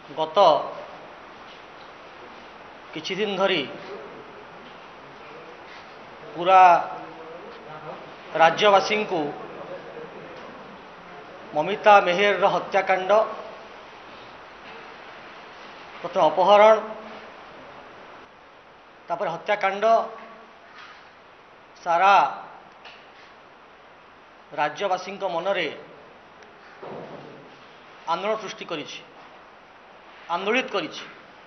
गत किछि दिन धरी पूरा राज्यवासी को ममिता मेहेर हत्याकांड प्रथम अपहरण तापर हत्याकांड सारा राज्यवासी मनरे आंदोलन सृष्टि करिछि, आंदोलित करिछि।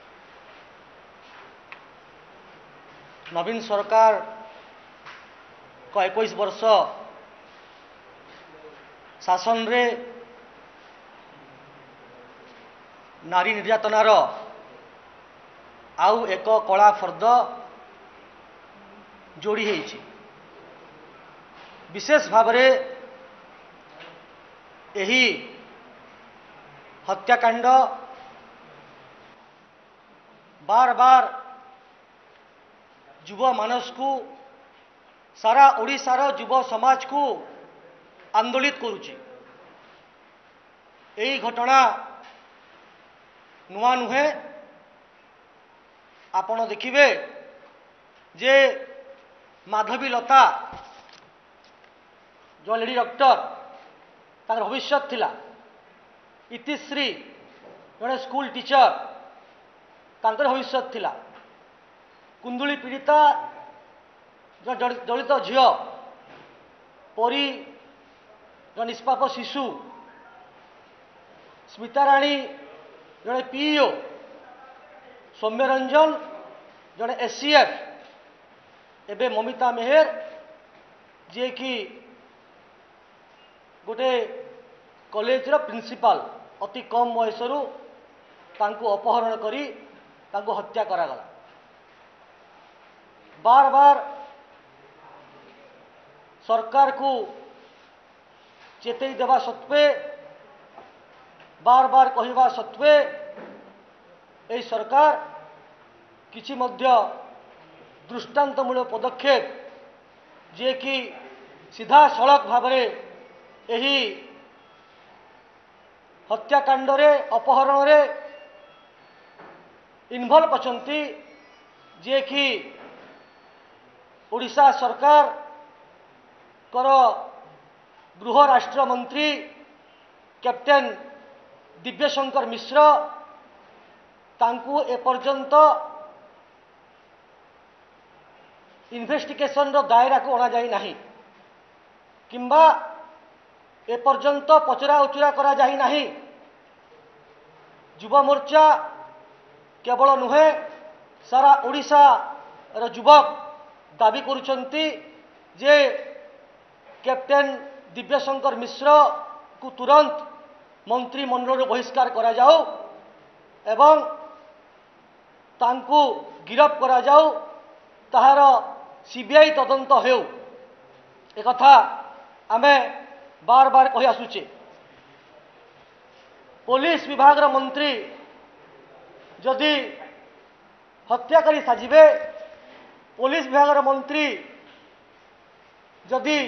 नवीन सरकार को 21 वर्ष शासन रे नारी निर्यातनार आउ एक कला फर्द जोड़ी है। विशेष भाव में यही हत्याकांड बार बार युव मानस को सारा ओडिशार युव समाज को आंदोलित करुछि। यही घटना नुआ नुहे। आपण देखिबे जे माधवी लता जो लेडी डॉक्टर तार भविष्य थिला, इतिश्री जड़े स्कूल टीचर तांकर भविष्य थिला, कुंदुली पीड़िता जो दलित झील परी जो निष्पाप शिशु, स्मिताराणी जड़े पीओ, सौम्यरंजन जड़े एससीएफ, एबे ममिता मेहेर जे कि गोटे कॉलेजर प्रिंसिपल अति कम बयसरू तांको अपहरण करी तांको हत्या करागला। बार बार सरकार को चेतई देवा सत्वे, बार बार कहवा सत्वे यही सरकार किछि मध्य दृष्टांतमूलक पदक्षेप जे कि सीधा सड़क भाव में यही हत्याकांड रे अपहरण रे इन्वॉल्व अछंती, जे कि ओडिशा सरकार कर गृह राष्ट्र मंत्री कैप्टेन दिव्यशंकर मिश्र तांकु एपर्यंत इन्वेस्टिगेशन रो दायरा को अणा जाई नाही, किंबा एपर्यंत पचरा उचरा करा जाई नाही। युवा मोर्चा केवल नुहे सारा ओडिशा रो युवक दाबी करुचंती जे कैप्टेन दिव्यशंकर मिश्र को तुरंत मंत्रिमंडल बहिष्कार करा जाओ एवं तांकु गिरफ करा जाओ, ताहार सीबीआई तदंत हेउ। एक कथा आमे बार बार कहि आसुचे। पुलिस विभाग मंत्री जदि हत्याकारी साजिबे, पुलिस विभाग मंत्री जदि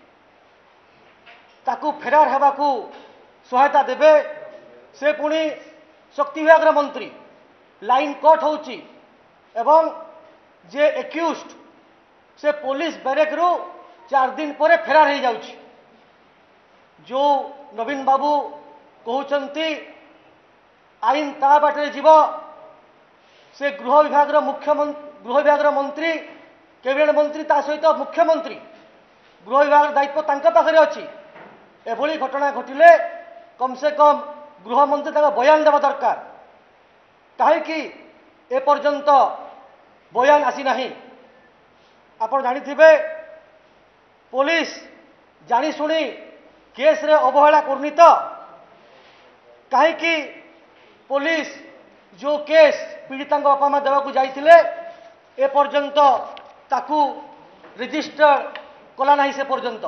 ताकू फेरार हेबाकू सहायता देबे, से पुणी शक्ति विभाग मंत्री लाइन कट होउची एवं जे एक्यूज्ड से पुलिस बैरेक रु 4 दिन पर फेरार हो जाउची। जो नवीन बाबू कहउचंती आईन ता बाटे जीव, से गृह विभाग मंत्री कैबिनेट मंत्री ता सहित मुख्यमंत्री गृह विभाग दायित्व तांका पाखरे अछि। एभली घटना घटिले कम से कम गृह मंत्री ताका बयान देवा दरकार। कहीं एपर्यंत बयान आसी नाही। आपण जानिथिबे पुलिस जानी सुनी केस रे अवहेला करनी तो कहीं पुलिस जो केस पीड़िता बापा माँ देवा जाइथिले एपर्यंत ताकू रजिस्टर कला नहीं। से पर्यंत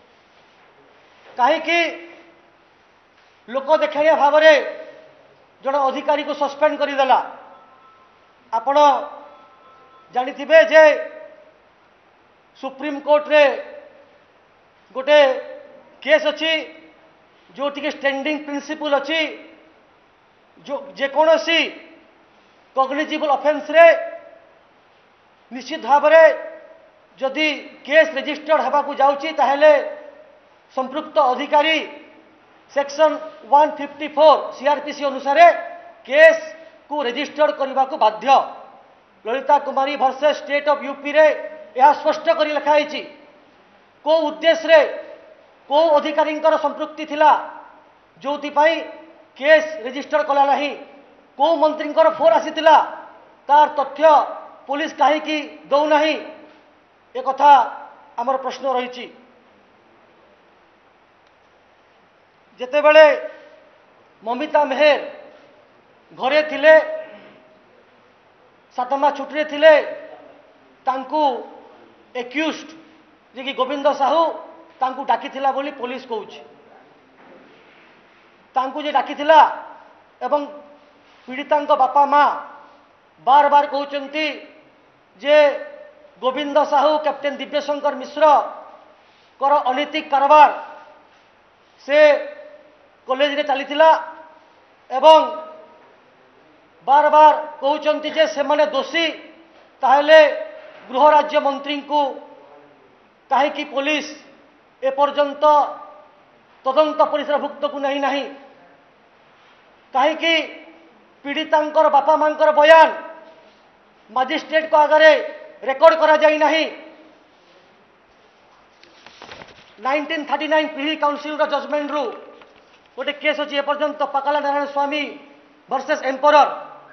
कहीं लोक देखाइया भाव में जन अधिकारी को सस्पेंड करदेला। आपण जानिथिबे जे सुप्रीम कोर्ट रे गोटे केस अच्छी जो टी स्टैंडिंग प्रिंसिपल अच्छी जो जेकोसी कग्निजिबल ऑफेंस रे निश्चित भाव में जदि केस रजिस्टर्ड होगाकू जाउची ताहेले संपृक्त अधिकारी सेक्शन 154 सीआरपीसी अनुसार केस को रजिस्टर्ड करने को बाध्य। Lalita Kumari versus state of UP रे यह स्पष्ट कर लिखाई को उद्देश्य रे को अधिकारी संपृक्ति थिला जो केस रजिस्टर कला नहीं को मंत्री फोन आसीथिला तार तथ्य पुलिस कहीं दौ नहीं एक कथा आमर प्रश्न रही। जेतेबेले ममिता मेहर घरे थिले सातमा छुट्टी थिले तांकू एक्यूज्ड जे कि गोविंद साहू तांकू डाकिथिला बोली पुलिस कहूछि तांकू जे डाकिथिला एवं पीड़ितांक बापा माँ बार बार कहउचंती जे गोविंद साहू कैप्टेन दिव्यशंकर मिश्र कर अनैतिक कारबार से कॉलेज रे चलीथिला एवं बार बार कहउचंती जे से माने दोषी ताहेले गृह राज्य मंत्री को कहीं पुलिस एपर्यंत तदंत परिसरभुक्त को नहीं नहीं कहीं पीड़ितांकर बापा मांकर बयान मजिस्ट्रेट को आगे रेकर्ड करा जाई नहीं। 1939 प्रिवी काउंसिल जजमेंट रु गोटे केस अच्छी एपर्यंत पाकाला नारायण स्वामी वर्सेस एम्परर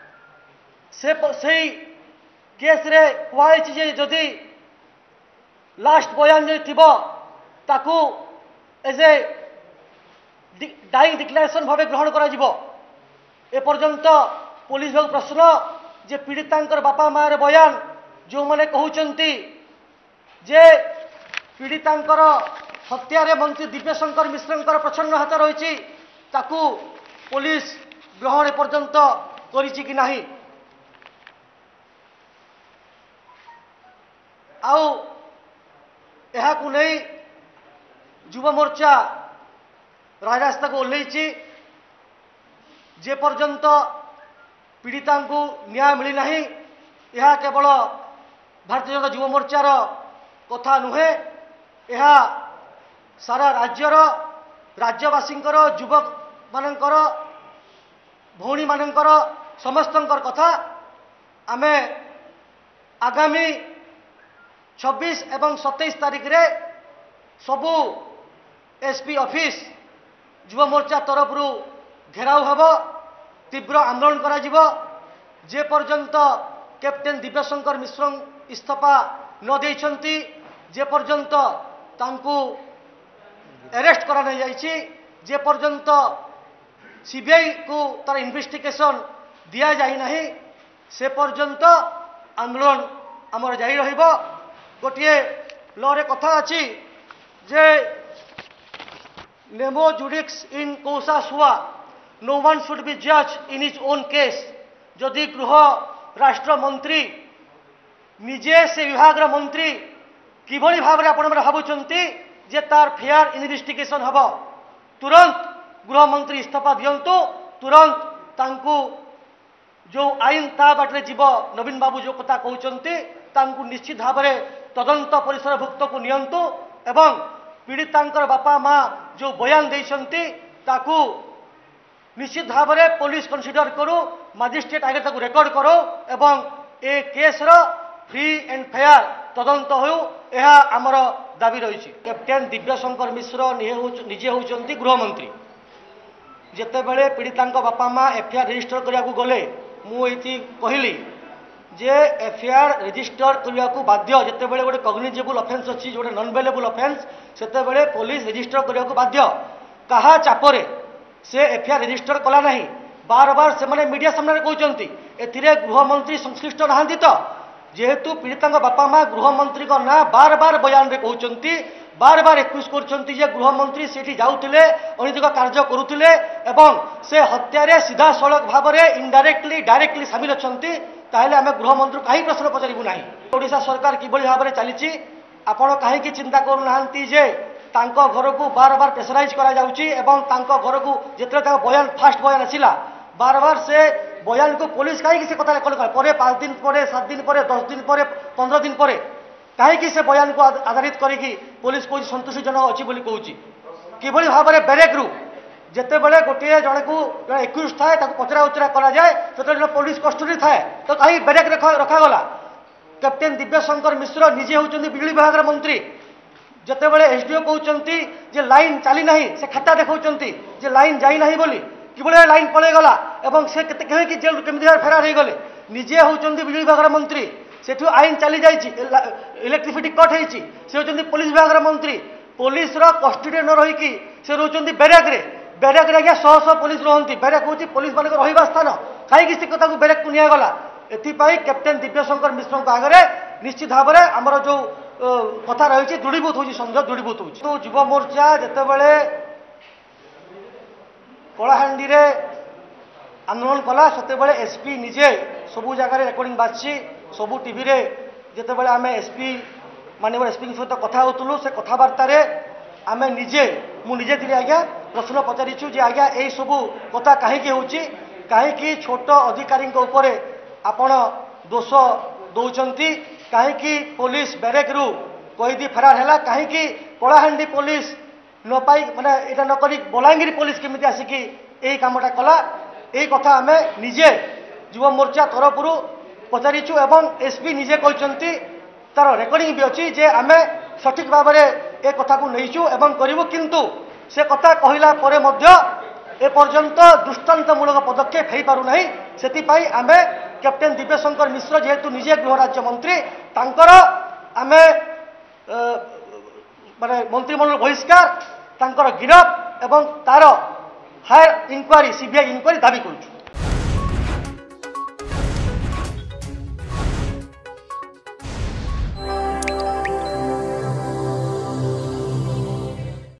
से केस रे कुआई जे जदि लास्ट बयान जो थिबो ताकू एज ए डाइंग डिक्लेरेशन भाव ग्रहण करा जिवो एपर्यंत पुलिस भाग प्रश्न जे पीड़ितांकर बापा माँ रे बयान जो माने कहउचंती जे पीड़ितांकर हत्यारे मंत्री दिव्यशंकर मिश्रंकर प्रचंड हाथ रही ताकू पुलिस ग्रहण एपर्यंत करिछि कि नहीं। आउ एहाकू नहीं युवा मोर्चा राजरास्ता को ओह्लैछि जे पर्यंत पीड़िता को न्याय मिली नहीं यह केवल भारतीय जनता युवा मोर्चार कथा नुहे यह सारा राज्यर राज्यवासींकर युवक मानकर भौणी मानकर समस्तंकर कथा आमे आगामी 26 एवं 27 तारीख रे सबू एसपी ऑफिस युवा मोर्चा तरफ घेराव हब तीव्र आंदोलन करा जिवो जे पर्यंत कैप्टेन दिव्यशंकर मिश्र इस्तीफा न देइछंती जे पर्यंत तांकू अरेस्ट करा नहीं जाइछि जे पर्यंत सीबीआई को तार इन्वेस्टिगेशन दिया जाई नहीं से पर्यंत आंदोलन आमर जारी रहिबो। गोटे लरे कथा अछि जे नेमो जुडिक्स इन कौसा सुआ नो वन शुड बी जज इन हिज ओन केस। जदि गृह राष्ट्र मंत्री निजे से विभाग मंत्री किभली भाव में आपण भावुंट जे तार फेयर इन्वेस्टिगेशन हम तुरंत गृह मंत्री इस्तीफा दिंतु तुरंत तांकू जो आईन ता बाटे जीव नवीन बाबू जो कथा कहते तांकू निश्चित भाव में तदंत परिसरभुक्त को नियंतु एवं पीड़ितांकर बापा माँ जो बयान देइछंती ताकू निश्चित भाव में पुलिस कंसीडर करू मजिस्ट्रेट आगे ताकू रेकर्ड करो एवं ए केस रो फ्री एंड फेयर तदंत हो यह आमर दाबी रही। कैप्टेन दिव्यशंकर मिश्र निजे होउचंती गृहमंत्री जेतेबेले पीड़ितांक बापा माँ एफआईआर रजिस्टर करिया गले मुझे कहली जे एफआईआर रजिस्टर करने को बाध्य जितेबाला गोटे कग्निजेबल ऑफेंस अच्छी जो नॉन बेलेबल ऑफेंस से पुलिस रजिस्टर करने को बाध्य कहा चापरे से एफआईआर रजिस्टर कला नहीं बार बार से माने मीडिया सामने कहते एथिरे गृहमंत्री संश्लिष्ट नहांती तो जेहेतु पीड़िता बापा माँ गृहमंत्री ना बार बार बयान रे कहते बार बार एक्यूज करछंती जे गृहमंत्री सेठी जाउथिले अनैतिक कार्य करुथिले एवं से हत्यारे सीधा सड़क भाव में इनडायरेक्टली डायरेक्टली सामिल अछंती ताहले आमे गृहमंत्री कहीं प्रश्न पचारिबु नाही। ओडिशा सरकार किभली भाव में चली आपण कहीं चिंता करू नाहंती जे तांको घर को बार बार प्रेसराइज करा जाउची एवं तांको घर को जेतरे तांको बयान फास्ट बयान आसिला बार बार से बयान को पुलिस कहीं से कथा रेकर्ड कर पर 5 दिन पर 7 दिन पर 10 दिन पर 15 दिन पर कहीं से बयान को आधारित करी पुलिस कौन संतुष्टिजनक अच्छी कहूँ कि भाव में बेरेक्रु जिते बड़े गोटे जन को एक्यूज थाए पचरा उचरा कराए जो पुलिस कस्टडी थाए तो कहीं बेरेक रखागला कैप्टेन दिव्यशंकर मिश्र निजे होती बिजुली विभाग मंत्री जिते बड़े एसडीओ कहते जे लाइन चली ना से खाता देखा जे लाइन जाई ना बोली कि लाइन पलैगला और से कहीं जेल केमी फेरार हो गले निजे होती बिजुली विभाग मंत्री सेठू आईन चली जाइए इलेक्ट्रिसिटी कट होती से होती पुलिस विभाग मंत्री पुलिस कस्टडी न रहीकि से रोचंती बेरेक्रे बेरेक्रे आज्ञा शह शह पुलिस रुहति बेरेक हूँ पुलिस मान रहा स्थान कहीं से कथा बेरेक को निगला एपाई कैप्टेन दिव्यशंकर मिश्र आगे निश्चित भाव में आमर जो कथा रही दृढ़ीभूत हो संदेह दृढ़ीभूत हो तो युव मोर्चा जितेबले कलाहांडी आंदोलन कला से एसपी निजे सबू जगार रेकर्डिंग बाजसी सबू टीवी जितेबले आम एसपी माननीय एसपी सहित कथा होलु से कथबार्तार आम निजे मुझे थी आज्ञा प्रश्न पचारिचु जे आज्ञा यही सबू कथा कहीं कहीं छोट अधिकारी आपण दोष दौरान कहीं पुलिस बेरेक रु कैदी फेरार है कहीं कलाहांडी पुलिस न पाई माने यहाँ नक बलांगीर पुलिस केमी आसिक यही कामटा कला यही कथा आम निजे युव मोर्चा तरफ पचारिचु एवं एसपी निजे कहते तार रेकर्डिंग भी अच्छी जे आम सठिक भाव में ए कथा को नहींचु एवं करूँ किंतु से कथा कहला परे मध्य एपर्यंत दृष्टांतमूलक पदक्षेप हो पारना से आम कैप्टेन दिव्यशंकर मिश्र जेहेतु निजे गृह राज्य मंत्री तांकर आम माने मंत्रिमंडल बहिष्कार तांकर गिरफ एवं तार हायर इंक्वारी सीबीआई इंक्वारी दाबी करूँ।